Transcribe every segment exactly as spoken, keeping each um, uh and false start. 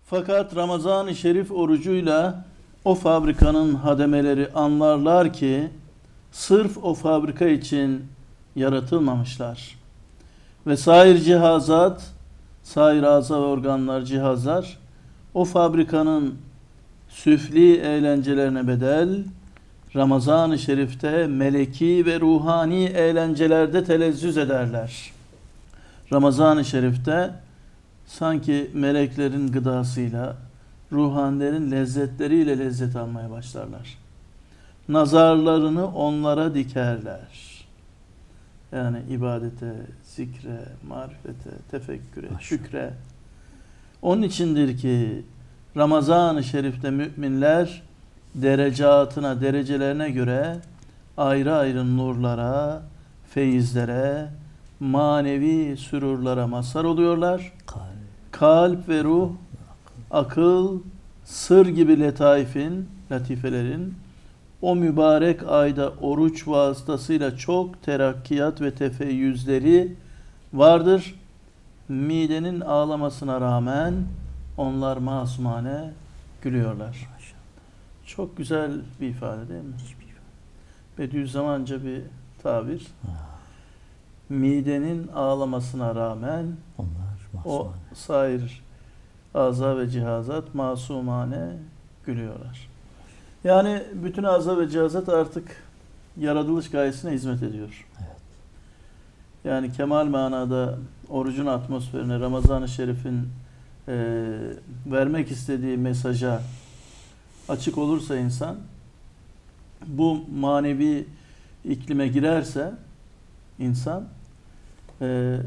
Fakat Ramazan-ı Şerif orucuyla o fabrikanın hademeleri anlarlar ki sırf o fabrika için yaratılmamışlar. Ve sair cihazat, sair aza ve organlar, cihazlar o fabrikanın süfli eğlencelerine bedel, Ramazan-ı Şerif'te meleki ve ruhani eğlencelerde telezzüz ederler. Ramazan-ı Şerif'te sanki meleklerin gıdasıyla, ruhanilerin lezzetleriyle lezzet almaya başlarlar. Nazarlarını onlara dikerler. Yani ibadete, zikre, marifete, tefekküre, şükre. Onun içindir ki Ramazan-ı Şerif'te müminler derecatına, derecelerine göre ayrı ayrı nurlara, feyizlere, manevi sürurlara mazhar oluyorlar. Kalp ve ruh, akıl, sır gibi letaifin, latifelerin o mübarek ayda oruç vasıtasıyla çok terakkiyat ve tefeyyüzleri vardır. Midenin ağlamasına rağmen onlar masumane gülüyorlar. Çok güzel bir ifade değil mi? Bediüzzamanca bir tabir. Midenin ağlamasına rağmen onlar o sair aza ve cihazat masumane gülüyorlar. Yani bütün aza ve cihazat artık yaratılış gayesine hizmet ediyor. Evet. Yani kemal manada orucun atmosferine, Ramazan-ı Şerif'in e, vermek istediği mesaja açık olursa insan, bu manevi iklime girerse insan e,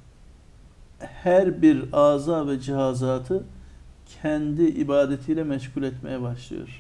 her bir aza ve cihazatı kendi ibadetiyle meşgul etmeye başlıyor.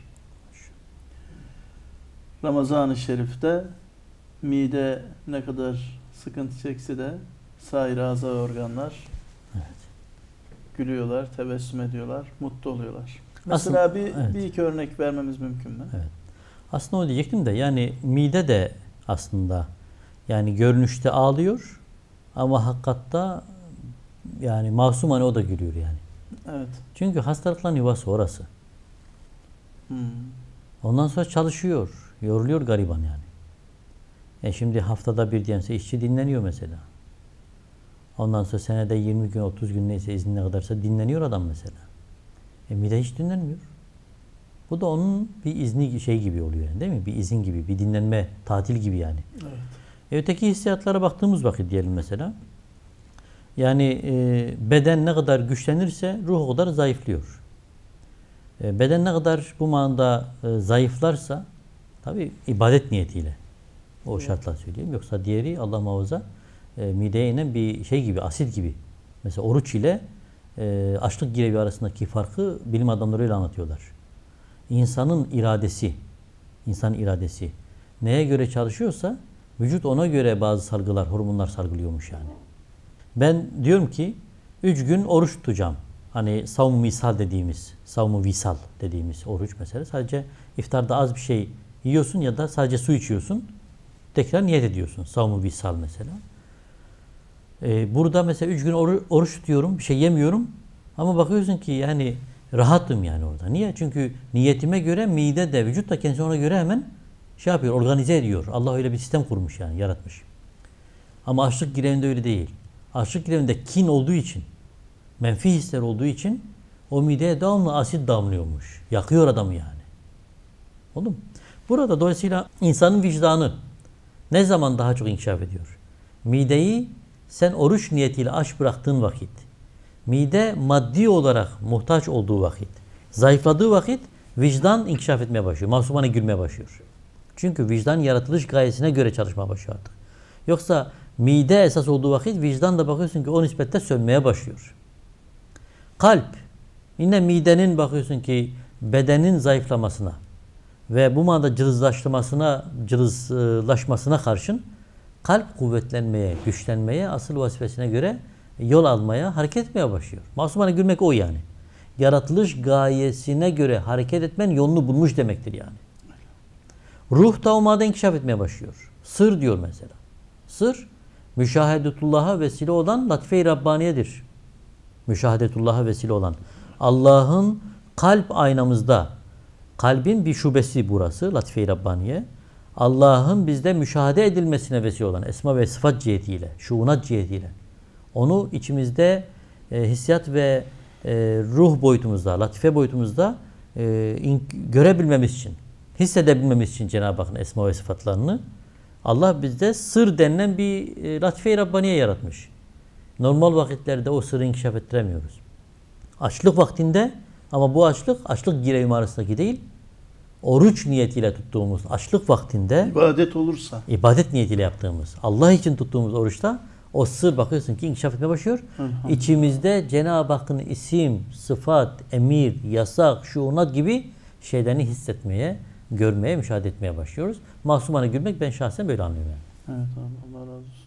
Ramazan-ı Şerif'te mide ne kadar sıkıntı çekse de sair aza ve organlar evet, gülüyorlar, tebessüm ediyorlar, mutlu oluyorlar. Mesela aslında, bir, evet, bir iki örnek vermemiz mümkün mü? Evet. Aslında o diyecektim de, yani mide de aslında yani görünüşte ağlıyor ama hakikatta yani masumane o da gülüyor yani. Evet. Çünkü hastalıkların yuvası orası. Hmm. Ondan sonra çalışıyor, yoruluyor gariban yani. E şimdi haftada bir diyense işçi dinleniyor mesela. Ondan sonra senede yirmi gün, otuz gün neyse izin ne kadarsa dinleniyor adam mesela. E mide hiç dinlenmiyor. Bu da onun bir izni şey gibi oluyor yani, değil mi? Bir izin gibi, bir dinlenme, tatil gibi yani. Evet. E öteki hissiyatlara baktığımız vakit diyelim mesela. Yani e, beden ne kadar güçlenirse ruh o kadar zayıflıyor. E, beden ne kadar bu manada e, zayıflarsa, tabi ibadet niyetiyle o evet, şartla söyleyeyim. Yoksa diğeri Allah muhafaza e, mideye inen bir şey gibi, asit gibi. Mesela oruç ile e, açlık girevi arasındaki farkı bilim adamları öyle anlatıyorlar. İnsanın iradesi, insan iradesi neye göre çalışıyorsa vücut ona göre bazı salgılar, hormonlar salgılıyormuş yani. Ben diyorum ki üç gün oruç tutacağım. Hani savm-ı misal dediğimiz, savm-ı visal dediğimiz oruç mesela. Sadece iftarda az bir şey yiyorsun ya da sadece su içiyorsun. Tekrar niyet ediyorsun. Savm-ı visal mesela. Ee, burada mesela üç gün oru, oruç tutuyorum, bir şey yemiyorum. Ama bakıyorsun ki yani rahatım yani orada. Niye? Çünkü niyetime göre mide de vücut da kendisi ona göre hemen şey yapıyor, organize ediyor. Allah öyle bir sistem kurmuş yani, yaratmış. Ama açlık girevinde öyle değil. Açlık girevinde kin olduğu için, menfi hisler olduğu için o mideye devamlı asit damlıyormuş. Yakıyor adamı yani. Oldu mu? Burada dolayısıyla insanın vicdanı ne zaman daha çok inkişaf ediyor? Mideyi sen oruç niyetiyle aç bıraktığın vakit, mide maddi olarak muhtaç olduğu vakit, zayıfladığı vakit vicdan inkişaf etmeye başlıyor. Masumane gülmeye başlıyor. Çünkü vicdan yaratılış gayesine göre çalışmaya başlıyor artık. Yoksa mide esas olduğu vakit vicdan da bakıyorsun ki o nispette sönmeye başlıyor. Kalp, yine midenin bakıyorsun ki bedenin zayıflamasına ve bu manada cılızlaşmasına, cılızlaşmasına karşın kalp kuvvetlenmeye, güçlenmeye, asıl vazifesine göre yol almaya, hareket etmeye başlıyor. Masumane gülmek o yani. Yaratılış gayesine göre hareket etmen yolunu bulmuş demektir yani. Ruh da o manada inkişaf etmeye başlıyor. Sır diyor mesela. Sır, müşahedetullah'a vesile olan latife-i Rabbaniye'dir. Müşahedetullah'a vesile olan. Allah'ın kalp aynamızda, kalbin bir şubesi burası, Latife-i Rabbaniye. Allah'ın bizde müşahede edilmesine vesile olan esma ve sıfat cihetiyle, şuunat cihetiyle, onu içimizde e, hissiyat ve e, ruh boyutumuzda, latife boyutumuzda e, in, görebilmemiz için, hissedebilmemiz için Cenab-ı Hakk'ın esma ve sıfatlarını Allah bizde sır denilen bir e, Latife-i Rabbaniye yaratmış. Normal vakitlerde o sırrı inkişaf ettiremiyoruz. Açlık vaktinde, ama bu açlık, açlık girevi arasındaki değil, oruç niyetiyle tuttuğumuz açlık vaktinde, İbadet olursa. ibadet niyetiyle yaptığımız, Allah için tuttuğumuz oruçta o sır bakıyorsun ki inkişaf etmeye başlıyor. İçimizde Cenab-ı Hakk'ın isim, sıfat, emir, yasak, şuunat gibi şeylerini hissetmeye, görmeye, müşahede etmeye başlıyoruz. Masumane gülmek ben şahsen böyle anlıyorum yani. Evet abi, Allah razı olsun.